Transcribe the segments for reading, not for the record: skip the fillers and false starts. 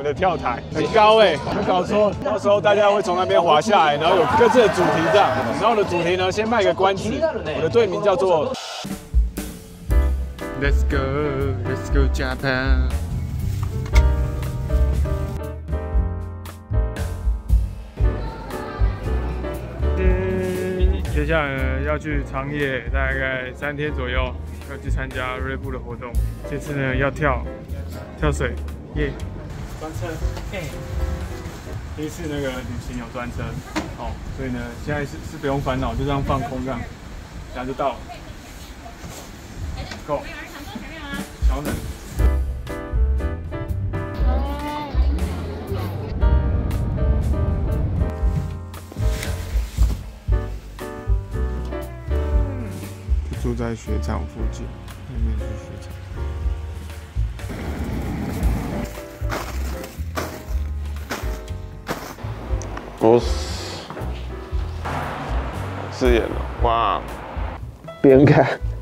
的跳台，很高哎，没搞错。到时候大家会从那边滑下来，然后有各自的主题这样。然后我的主题呢，先卖个关子，我的队名叫做 Let's go Japan。接下来呢要去长野，大概3天左右，要去参加锐步的活动。这次呢要跳水，耶！专车，第一次那个旅行有专车，哦，所以呢现在是不用烦恼，就这样放空这样，等下就到了。Go， 小冷。住在雪场附近，那边是雪场。 不是，刺眼了，哇！边看，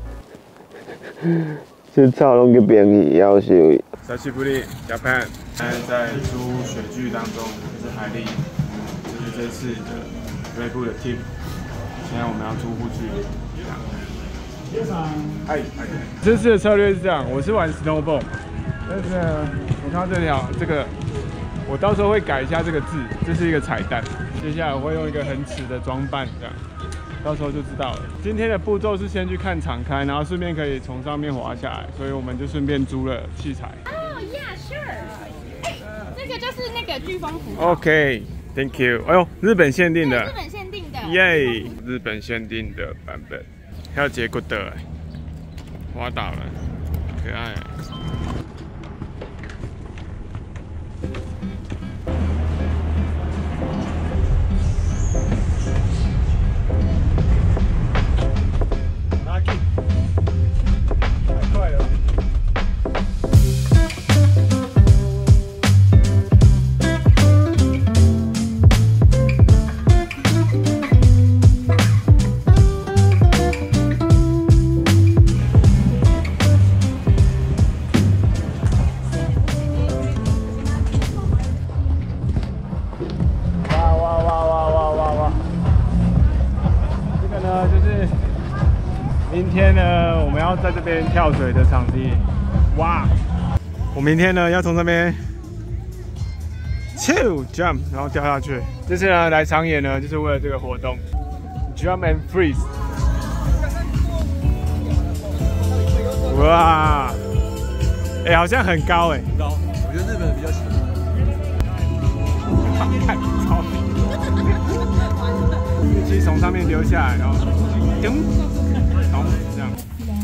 这草拢叫边去，要死！ 久しぶり Japan， 现在在租雪具当中，这是海莉，这是这次的锐步的 team。现在我们要租护具，这样。嗨，这次的策略是这样，我是玩 snowboard， 但是呢，我看到这个，我到时候会改一下这个字，这是一个彩蛋。接下来我会用一个很耻的装扮，这样，到时候就知道了。今天的步骤是先去看场开，然后顺便可以从上面滑下来，所以我们就顺便租了器材。 Oh yeah, sure。这个就是那个飓风服。 OK，Thank you。哎呦，日本限定的。 日本限定的。 耶，日本限定的版本。还有结果的，滑倒了，可爱。Lucky， 太快了。明天呢，我们要在这边跳水的场地，哇！我明天呢要从这边 jump， 然后掉下去。这次呢来长野呢，就是为了这个活动 ，jump and freeze。哇！哎，好像很高哎。 高，我觉得日本比较喜欢。 看超飞机从上面流下来，然后噔。这样。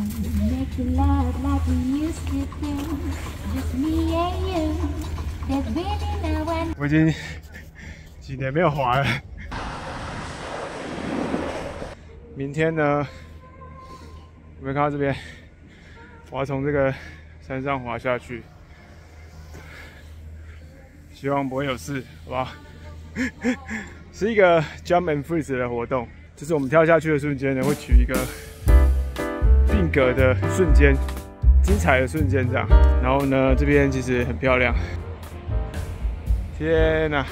我已经几年没有滑了。明天呢，有没有看到这边？我要从这个山上滑下去，希望不会有事，好不好？是一个 jump and freeze 的活动，就是我们跳下去的瞬间呢，会取一个定格的瞬间，精彩的瞬间这样。然后呢，这边其实很漂亮。天哪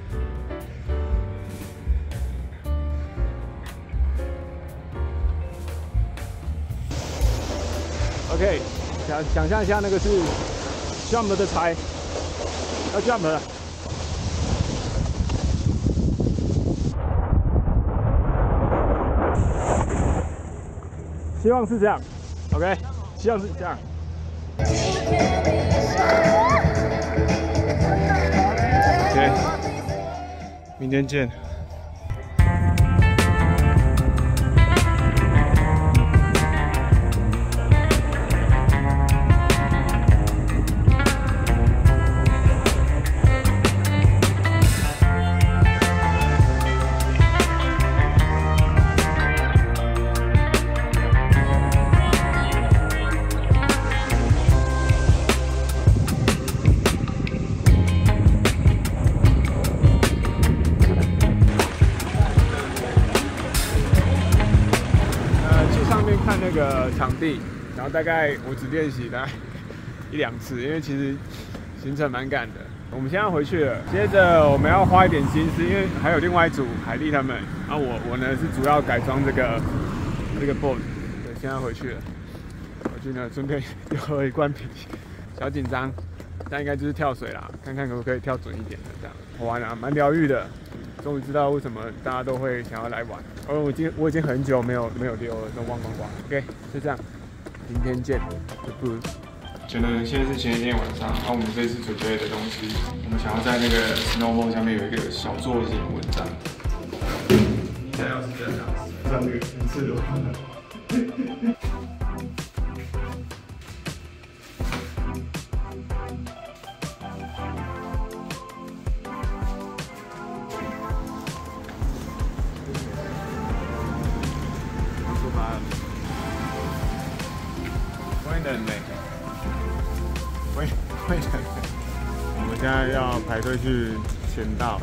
！OK， 想象一下，那个是 jump 的台，要 jump 了。希望是这样 ，OK， 希望是这样。OK， 明天见。看那个场地，然后大概我只练习大概1-2次，因为其实行程蛮赶的。 我们现在回去了，接着我们要花一点心思，因为还有另外一组海莉他们，然后我呢是主要改装这个 boat， 对，现在回去了，回去呢顺便又喝一罐啤，小紧张，但应该就是跳水啦，看看可不可以跳准一点的这样，好玩啊，蛮疗愈的，终于知道为什么大家都会想要来玩，而我已经很久没有溜了，都忘光光 ，OK， 就这样，明天见，不。现在是前一天晚上，然后我们这次准备的东西，我们想要在那个 snowboard 下面有一个小作型文章。现在要是这样，上那个赤裸。出发了，会冷嘞。会冷，我们现在要排队去签到。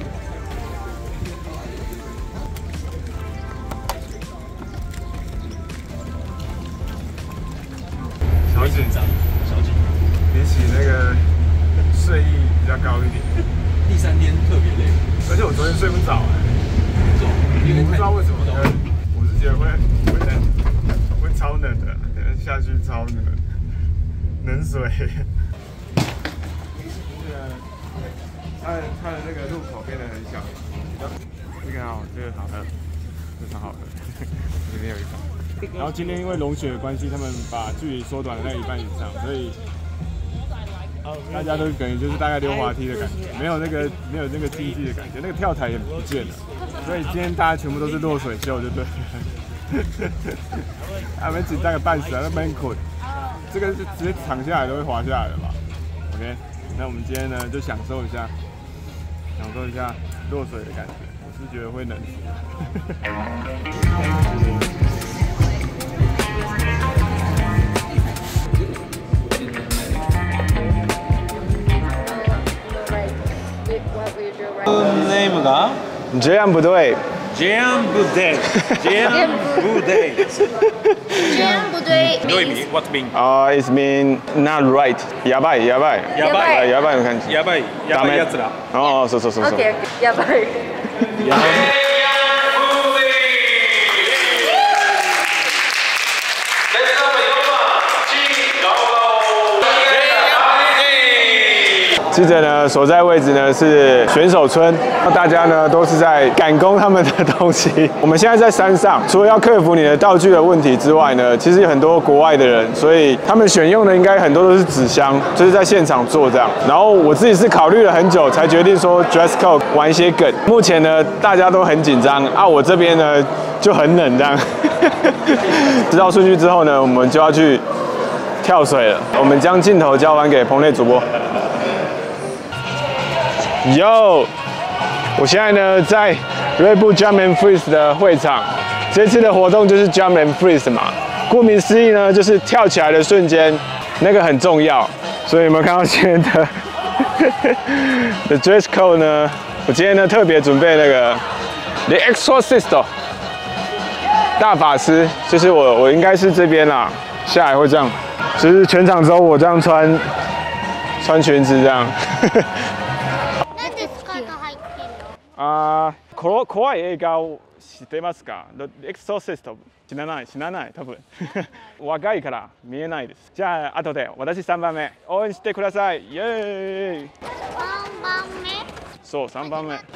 小紧张，比起那个睡意比较高一点。 第3天特别累， 而且我昨天睡不着我不知道为什么，我是觉得会冷，会超冷的，下去超冷水。它的那个入口变得很小，这个好，这个好喝，非常好喝。这边有一款。然后今天因为融雪的关系，他们把距离缩短了在1半以上，所以大家都等于就是大概溜滑梯的感觉，没有那个竞技的感觉，那个跳台也不见了。所以今天大家全部都是落水秀，就对了。他们紧张个半死啊，那边捆，这个是直接躺下来都会滑下来的吧 ？OK， 那我们今天呢就享受一下落水的感觉，我是觉得会冷死。 네임가 JM不对。 JM 부대. JM 부대. JM不对 What mean? It mean not right. やばい。 やばいの感じ。 やばいやつら。 そう。 OK， やばい。 记者呢所在位置呢是选手村，大家呢都是在赶工他们的东西。我们现在在山上，除了要克服你的道具的问题之外呢，其实有很多国外的人，所以他们选用的应该很多都是纸箱，就是在现场做这样。然后我自己是考虑了很久才决定说 dress code 玩一些梗。目前呢大家都很紧张啊，我这边呢就很冷这样。知道顺序之后呢，我们就要去跳水了。我们将镜头交还给棚内主播。Yo， 我现在呢在锐步 Jump and Freeze 的会场，这次的活动就是 Jump and Freeze 嘛，顾名思义呢就是跳起来的瞬间，那个很重要。所以有没有看到今天的The dress code 呢？我今天呢特别准备那个 The Exorcist 大法师，就是我应该是这边啦，下来会这样，就是全场只有我这样穿裙子这样。怖い映画を知ってますか？ The Exorcist 知らない多分。若いから見えないです。じゃあ後で私3番目応援してください。イエーイ。 3番目。 そう3番目。 1、2、3。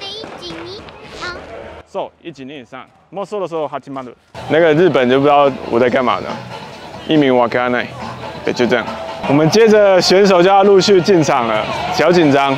そう1、2、3。もうそろそろ始まる。那个日本就不知道我在干嘛呢。一名わからない。对，就这样。我们接着选手就要陆续进场了，小紧张。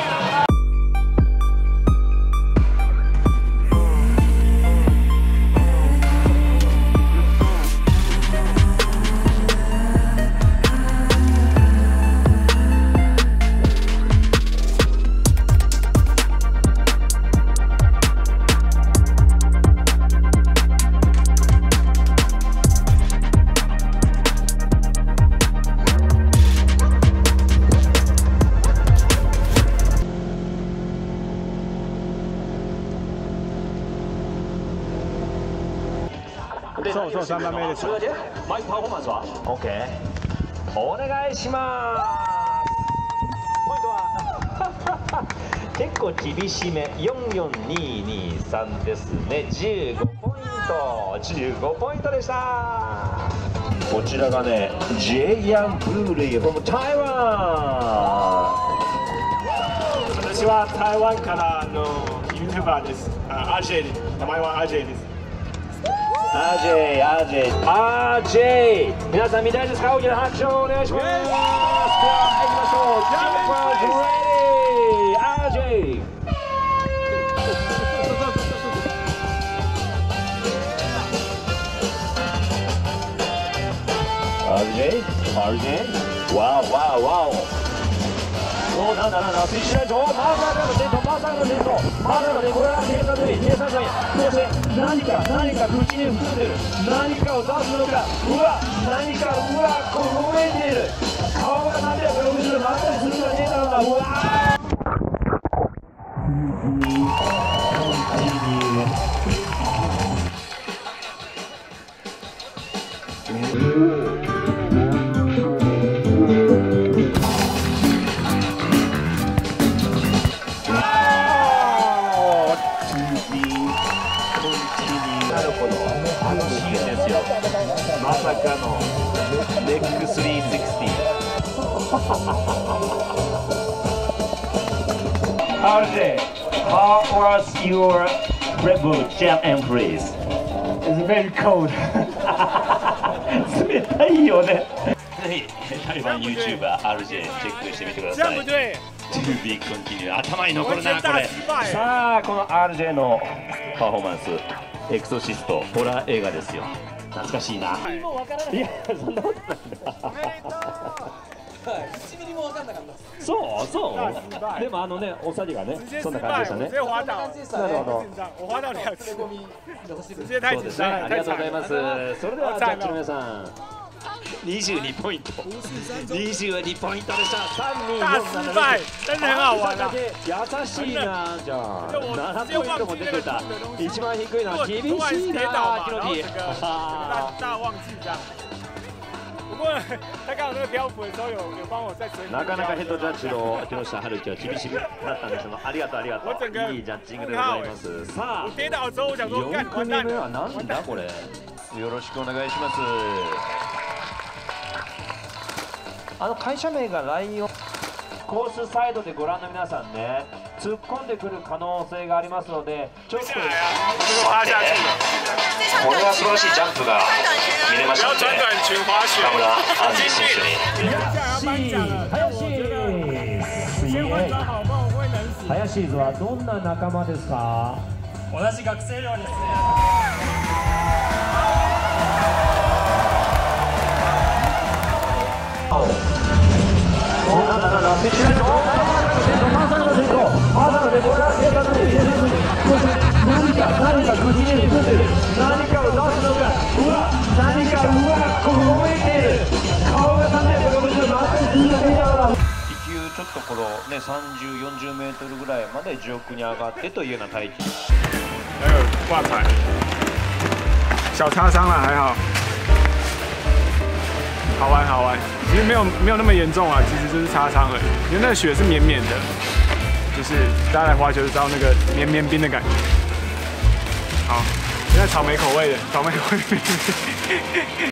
そう3番目です。 マイクパフォーマンスは OK。お願いします。ポイントは結構厳しめ44223ですね。15ポイント15ポイントでした。こちらがね J. Young Brewery from Taiwan。 私は台湾からの YouTuber です。RJ です。名前は RJ です。 RJ 皆さん見たいですか？大きな拍手をお願いします。では行きましょう。RJ RJ わおなんだスイッチライトまさかの転倒これは計算通りそして何か口に含んでる何かを出すのかこぼれている顔が360度回ったりするんじゃねえだろうなまさかのレック360 RJ, how was your Red Bull Jam and Freeze? It's very cold. 冷たいよね。ぜひ台湾 YouTuber RJ チェックしてみてください。To be continued。頭に残るなこれ。さあこの RJ のパフォーマンス、エクソシストホラー映画ですよ。懐かしいな。いやそんなことないんだ。1ミリも分かんなかった。そうでもおさりがねそんな感じでしたね。なるほど。 我滑到2次。直接太緊張。 ありがとうございます。それではジャッジの皆さん。22ポイント22ポイントでした。 大失敗，但是很好玩啊。 優しいなじゃあ7ポイントも出てた。一番低いのは厳しいなキロディ。 大忘記这样。不过他刚好那个漂浮的时候有帮我再追。 なかなかヘッドジャッジの木下春樹は厳しくなったんですが、ありがとう。いいジャッジングでございます。さあ跌倒之后我想说 4組目はなんだこれ。よろしくお願いします。会社名がライオンコースサイドでご覧の皆さんね、突っ込んでくる可能性がありますので、ちょっとこれは素晴らしいジャンプが見れましたので、田村安西選手に林はどんな仲間ですか？ 同じ学生寮ですね。 ちょっとこのね30、40メートルぐらいまで上空に上がってというような体験。 还有挂彩，小擦伤了还好，好玩，其实没有那么严重啊，其实就是擦伤而已，因为那个雪是绵绵的，就是大家来滑雪就知道那个绵绵冰的感觉。好，现在草莓口味的，草莓口味。